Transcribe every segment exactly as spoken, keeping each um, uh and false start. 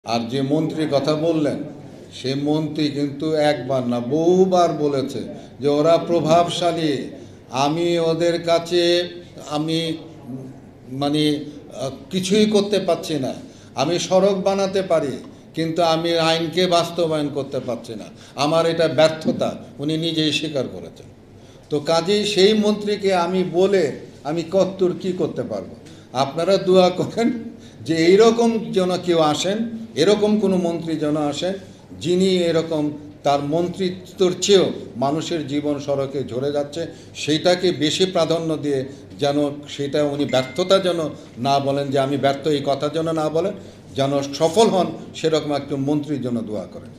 আর যে মন্ত্রীর কথা বললেন সে মন্ত্রী কিন্তু একবার না বহুবার বলেছে যে ওরা প্রভাবশালী, আমি ওদের কাছে আমি মানে কিছুই করতে পারছি না। আমি সড়ক বানাতে পারি কিন্তু আমি আইনকে বাস্তবায়ন করতে পারছি না, আমার এটা ব্যর্থতা উনি নিজেই স্বীকার করেছেন। তো কাজেই সেই মন্ত্রীকে আমি বলে আমি কত্তর কি করতে পারবো? আপনারা দোয়া করেন যে এইরকম যেন কেউ আসেন, এরকম কোনো মন্ত্রী যেন আসেন যিনি এরকম তার মন্ত্রিত্বর চেয়েও মানুষের জীবন সড়কে ঝরে যাচ্ছে সেইটাকে বেশি প্রাধান্য দিয়ে যেন সেটা উনি ব্যর্থতা যেন না বলেন, যে আমি ব্যর্থ এই কথা যেন না বলেন, যেন সফল হন সেরকম একজন মন্ত্রীর জন্য দোয়া করেন।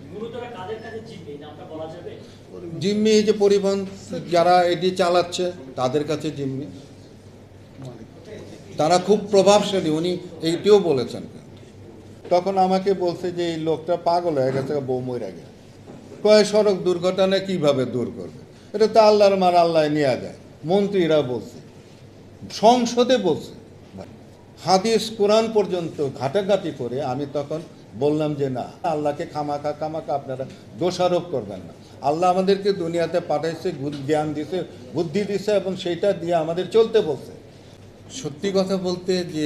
জিম্মি যে পরিবহন যারা এটি চালাচ্ছে তাদের কাছে জিম্মি, তারা খুব প্রভাবশালী, উনি এইটিও বলেছেন। তখন আমাকে বলছে যে এই লোকটা পাগল হয়ে গেছে, বউ মরে গেছে, কয় সড়ক দুর্ঘটনা কিভাবে দূর করবে, এটা তো আল্লাহর মার আল্লাহ নিয়ে যায়। মন্ত্রীরা বলছে, সংসদে বলছে, হাদিস কোরআন পর্যন্ত ঘাটাঘাটি করে আমি তখন বললাম যে না, আল্লাহকে খামাখা খামাখা আপনারা দোষারোপ করবেন না। আল্লাহ আমাদেরকে দুনিয়াতে পাঠাইছে, জ্ঞান দিছে, বুদ্ধি দিছে এবং সেইটা দিয়ে আমাদের চলতে বলছে। সত্যি কথা বলতে যে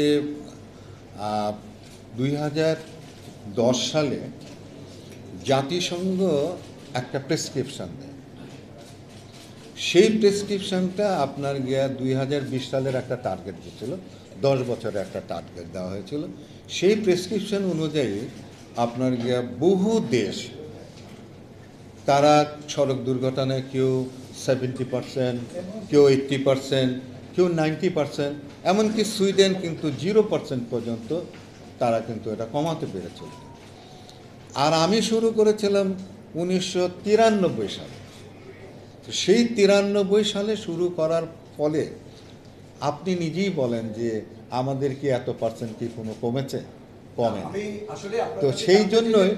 দুই হাজার দশ সালে জাতিসংঘ একটা প্রেসক্রিপশান দেয়, সেই প্রেসক্রিপশানটা আপনার গিয়া দুই হাজার বিশ সালের একটা টার্গেট দিয়েছিল, দশ বছরে একটা টার্গেট দেওয়া হয়েছিল। সেই প্রেসক্রিপশন অনুযায়ী আপনার গিয়া বহু দেশ তারা সড়ক দুর্ঘটনায় কেউ সেভেন্টি পারসেন্ট, কেউ এইট্টি পারসেন্ট, কেউ নাইনটি পারসেন্ট, এমনকি সুইডেন কিন্তু জিরো পারসেন্ট পর্যন্ত তারা কিন্তু এটা কমাতে পেরেছিল। আর আমি শুরু করেছিলাম উনিশশো তিরানব্বই সালে। তো সেই তিরানব্বই সালে শুরু করার ফলে আপনি নিজেই বলেন যে আমাদের কি এত পার্সেন্ট কি কোনো কমেছে? কমে। তো সেই জন্যই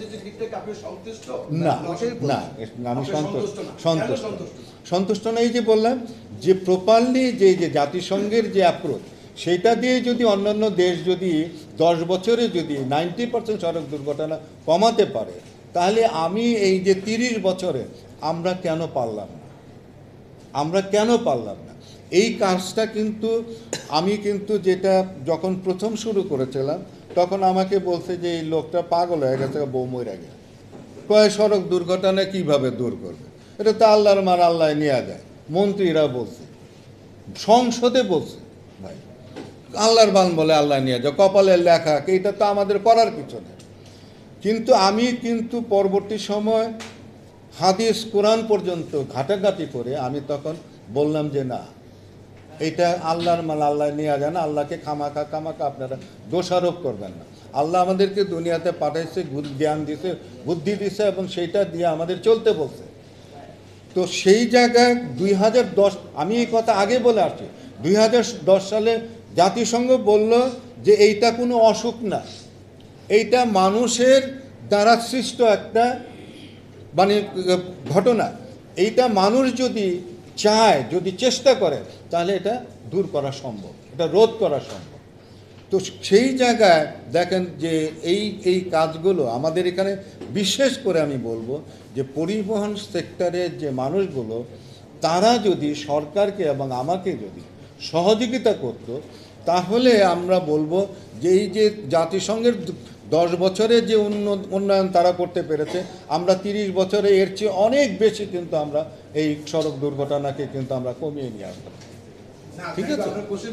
না না আমি সন্তুষ্ট সন্তুষ্ট সন্তুষ্ট না। এই যে বললাম যে প্রপারলি যে যে জাতিসংঘের যে অ্যাপ্রোচ সেইটা দিয়ে যদি অন্যান্য দেশ যদি দশ বছরে যদি নাইনটি পার্সেন্ট সড়ক দুর্ঘটনা কমাতে পারে, তাহলে আমি এই যে তিরিশ বছরে আমরা কেন পারলাম না? আমরা কেন পারলাম না? এই কাজটা কিন্তু আমি কিন্তু যেটা যখন প্রথম শুরু করেছিলাম তখন আমাকে বলছে যে এই লোকটা পাগল হয়ে গেছে, বউ মরে গেছে, কয় সড়ক দুর্ঘটনা কিভাবে দূর করবে, এটা তো আল্লাহর মার আল্লাহ নিয়ে যায়। মন্ত্রীরা বলছে, সংসদে বলছে, ভাই আল্লাহর বান বলে আল্লাহ নিয়ে যায়, কপালের লেখা, এইটা তো আমাদের করার কিছু নেই। কিন্তু আমি কিন্তু পরবর্তী সময় হাদিস কোরআন পর্যন্ত ঘাটাঘাটি করে আমি তখন বললাম যে না, এটা আল্লাহর মাল আল্লাহ নিয়ে যায় না, আল্লাহকে খামাখা খামাখা আপনারা দোষারোপ করবেন না। আল্লাহ আমাদেরকে দুনিয়াতে পাঠাইছে, জ্ঞান দিছে, বুদ্ধি দিছে এবং সেইটা দিয়ে আমাদের চলতে বলছে। তো সেই জায়গায় দুই হাজার দশ আমি এই কথা আগে বলে আসছি, দুই হাজার দশ সালে জাতিসংঘ বলল যে এইটা কোনো অসুখ না, এইটা মানুষের দ্বারা সৃষ্ট একটা মানে ঘটনা। এইটা মানুষ যদি চায়, যদি চেষ্টা করে, তাহলে এটা দূর করা সম্ভব, এটা রোধ করা সম্ভব। তো সেই জায়গায় দেখেন যে এই এই কাজগুলো আমাদের এখানে বিশেষ করে আমি বলবো যে পরিবহন সেক্টরের যে মানুষগুলো তারা যদি সরকারকে এবং আমাকে যদি সহযোগিতা করত, তাহলে আমরা বলবো যে এই যে জাতিসংঘের দশ বছরে যে উন্নয়ন তারা করতে পেরেছে, আমরা তিরিশ বছরে এর চেয়ে অনেক বেশি কিন্তু আমরা এই সড়ক দুর্ঘটনাকে কিন্তু আমরা কমিয়ে নিয়ে আসতাম। ঠিক আছে,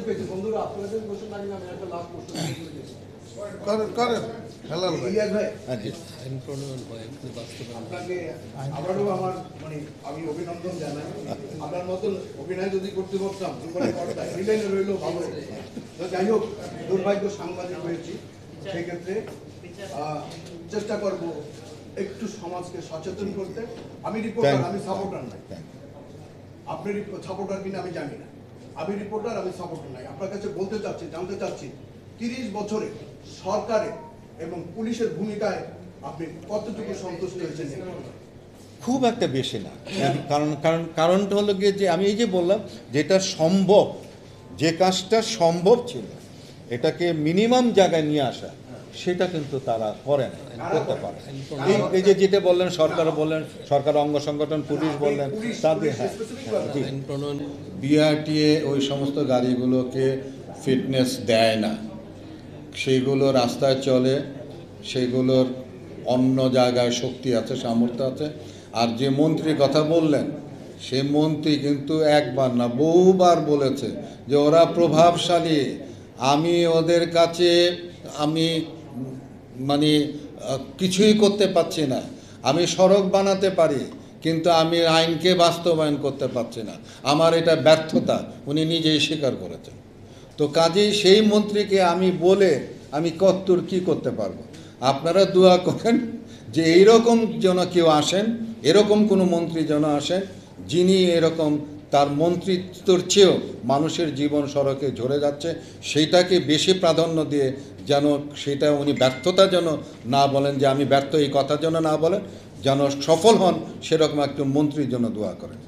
আমি অভিনন্দন জানাই। আপনার মতন অভিনয় যদি করতে পারতাম রইল ভালো। যাই হোক, দুর্ভাগ্য সাংবাদিক হয়েছি, সেক্ষেত্রে চেষ্টা করব একটু সমাজকে সচেতন করতে। আমি রিপোর্টার, আমি সাপোর্টার নাই। আপনি সাপোর্টার কিনা আমি জানি না, আমি রিপোর্টার, আমি সাপোর্টার নাই। আপনার কাছে বলতে চাচ্ছি, জানতে চাচ্ছি, তিরিশ বছরে সরকারের এবং পুলিশের ভূমিকায় আপনি কতটুকু সন্তুষ্ট হয়েছেন? খুব একটা বেশি না। কারণ কারণ কারণটা হলো গিয়ে যে আমি এই যে বললাম যেটা সম্ভব, যে কাজটা সম্ভব ছিল এটাকে মিনিমাম জায়গায় নিয়ে আসা, সেটা কিন্তু তারা করে না, করতে পারে না। এই এই যে যেটা বললেন, সরকার বললেন, সরকার অঙ্গ সংগঠন, পুলিশ বললেন, তাদের হ্যাঁ জি। বিআরটিএ ওই সমস্ত গাড়িগুলোকে ফিটনেস দেয় না, সেইগুলো রাস্তায় চলে, সেগুলোর অন্য জায়গায় শক্তি আছে, সামর্থ্য আছে। আর যে মন্ত্রীর কথা বললেন, সে মন্ত্রী কিন্তু একবার না বহুবার বলেছে যে ওরা প্রভাবশালী, আমি ওদের কাছে আমি মানে আহ, কিছুই করতে পারছি না, আমি সড়ক বানাতে পারি কিন্তু আমি আইনকে বাস্তবায়ন করতে পারছি না, আমার এটা ব্যর্থতা, উনি নিজেই স্বীকার করেছেন। তো কাজেই সেই মন্ত্রীকে আমি বলে আমি কত্তর কি করতে পারবো? আপনারা দোয়া করেন যে এইরকম যেন কেউ আসেন, এরকম কোনো মন্ত্রী যেন আসেন যিনি এরকম তার মন্ত্রিত্বর চেয়েও মানুষের জীবন সড়কে ঝরে যাচ্ছে সেইটাকে বেশি প্রাধান্য দিয়ে যেন সেটা উনি ব্যর্থতা যেন না বলেন, যে আমি ব্যর্থ এই কথা যেন না বলেন, যেন সফল হন সেরকম একজন মন্ত্রীর জন্য দোয়া করেন।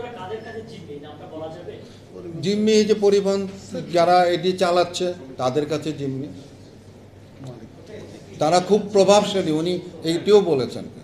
জিম্মি এই যে পরিবহন যারা এটি চালাচ্ছে তাদের কাছে জিম্মি, তারা খুব প্রভাবশালী, উনি এইটিও বলেছেন।